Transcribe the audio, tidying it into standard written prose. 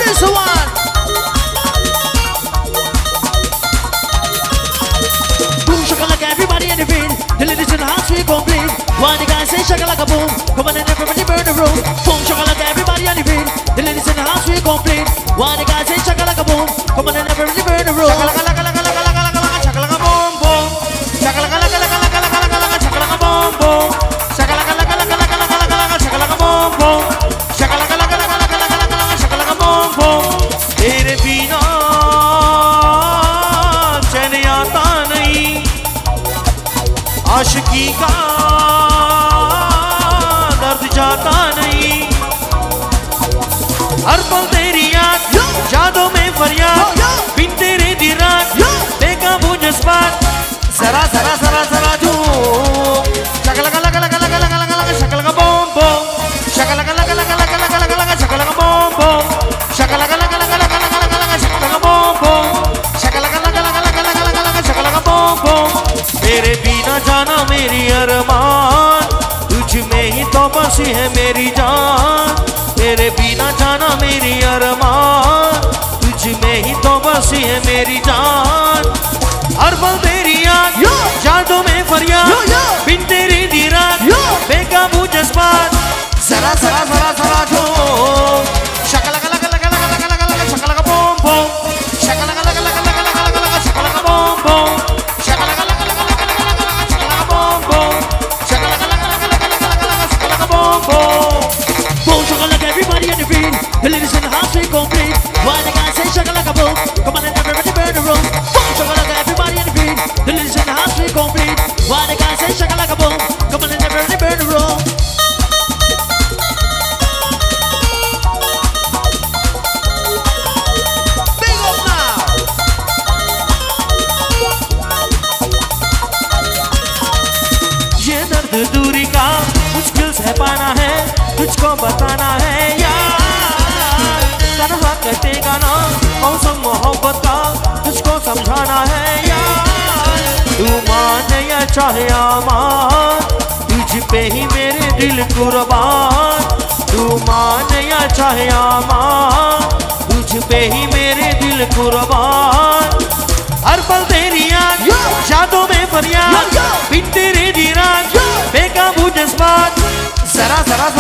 is the one. Boom shakalaka, everybody in the beat. The ladies in the house we complete. Why the guys say shakalaka boom? Come on and everybody burn the room. Boom shakalaka, everybody on the beat. The ladies in the house we complete. Why the guys say shakalaka boom? Come on and everybody burn the room. Shakalaka boom boom. Shakalaka shakalaka boom boom. Shakalaka shakalaka boom boom. Shakalaka boom boom. तेरे बिना चैन आता नहीं, आशिकी का दर्द जाता नहीं, हर पल तेरी याद, यादों में फरियाद, बिन तेरे दी रात, बेकाबू जज्बात, जरा जरा जरा जरा झूम, शकलका लका लका लका लका लका लका शकलका बूम बूम, शकलका लका लका लका लका लका लका शकलका बूम बूम, शकलका लका लका लका लका लका लका शकलका बूम बूम, शकलका लका लका लका लका लका लका शकलका बूम बूम। तेरे बिना जाना मेरी अरमान, तुझ में ही तो बसी है मेरी जान, तेरे बिना जाना मेरी अरमान, तुझ में ही तो बसी है मेरी जान, हर पल तेरी याद, यादों में फरियाद, बिन तेरी दी रात, बेकाबू जज्बात, जरा जरा जरा जरा झूम, शकलका लका लका लका लका लका लका शकलका बूम बूम, शकलका लका लका लका लका लका लका शकलका बूम बूम, शकलका लका लका लका लका लका लका शकलका बूम बूम, शकलका लका लका लका लका लका लका shakalaka boom boom. Boom shakalaka, everybody in the beat. The ladies in the house we complete. Why the guys say shakalaka boom? Come on and everybody burn the room. Boom shakalaka, everybody in the beat. The ladies in the house we complete. Why the guys say shakalaka boom? Come on and everybody burn the room. Big up now. ये दर्द दूरी का मुश्किल से पाना है, तुझको बताना है यार, तन्हा कटेगा ना मौसम मोहब्बत का, तुझको समझाना है यार, तू मान या चाहे मान, तुझ पे ही मेरे दिल कुर्बान, तू मान या चाहे मान, तुझ पे ही मेरे दिल कुर्बान, हर पल तेरी याद, यादों में फरियाद, बिन तेरे दी रात, बेकाबू जज्बात, जरा जरा